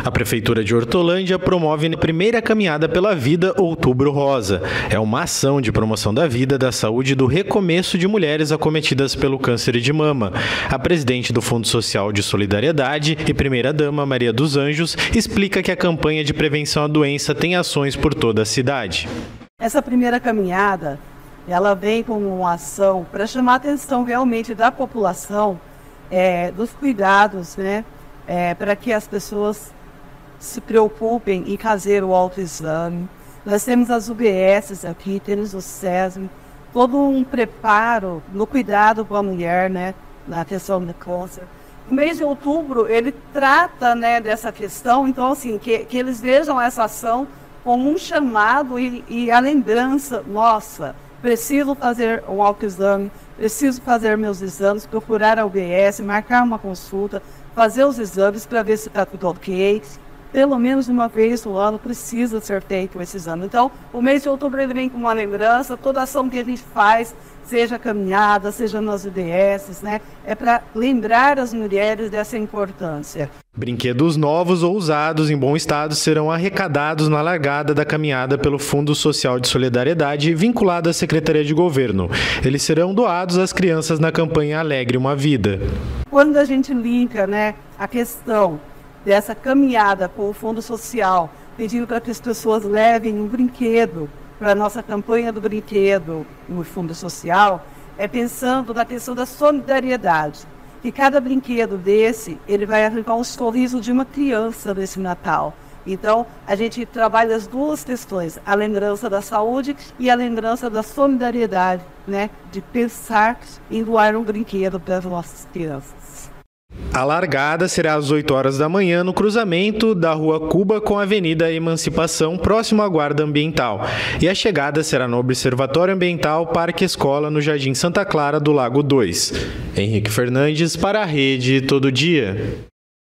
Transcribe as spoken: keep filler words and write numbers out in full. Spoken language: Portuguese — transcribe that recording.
A Prefeitura de Hortolândia promove a primeira caminhada pela vida Outubro Rosa. É uma ação de promoção da vida, da saúde e do recomeço de mulheres acometidas pelo câncer de mama. A presidente do Fundo Social de Solidariedade e primeira-dama, Maria dos Anjos, explica que a campanha de prevenção à doença tem ações por toda a cidade. Essa primeira caminhada, ela vem como uma ação para chamar a atenção realmente da população, é, dos cuidados, né, é, para que as pessoas se preocupem em fazer o autoexame. Nós temos as U B S aqui, temos o SESM, todo um preparo no cuidado com a mulher, né, na atenção do câncer. O mês de outubro, ele trata, né, dessa questão, então, assim, que, que eles vejam essa ação como um chamado e, e a lembrança, nossa, preciso fazer um autoexame, preciso fazer meus exames, procurar a U B S, marcar uma consulta, fazer os exames para ver se está tudo ok. Pelo menos uma vez no ano precisa ser feito esse exame. Então, o mês de outubro ele vem com uma lembrança, toda ação que a gente faz, seja caminhada, seja nas U B S, né, é para lembrar as mulheres dessa importância. Brinquedos novos ou usados em bom estado serão arrecadados na largada da caminhada pelo Fundo Social de Solidariedade vinculado à Secretaria de Governo. Eles serão doados às crianças na campanha Alegre uma Vida. Quando a gente linka, né, a questão dessa caminhada com o Fundo Social, pedindo para que as pessoas levem um brinquedo para a nossa campanha do brinquedo no Fundo Social, é pensando na questão da solidariedade. E cada brinquedo desse, ele vai arrancar um sorriso de uma criança nesse Natal. Então, a gente trabalha as duas questões, a lembrança da saúde e a lembrança da solidariedade, né? De pensar em doar um brinquedo para as nossas crianças. A largada será às oito horas da manhã no cruzamento da Rua Cuba com a Avenida Emancipação, próximo à Guarda Ambiental. E a chegada será no Observatório Ambiental Parque Escola, no Jardim Santa Clara do Lago dois. Henrique Fernandes para a Rede Todo Dia.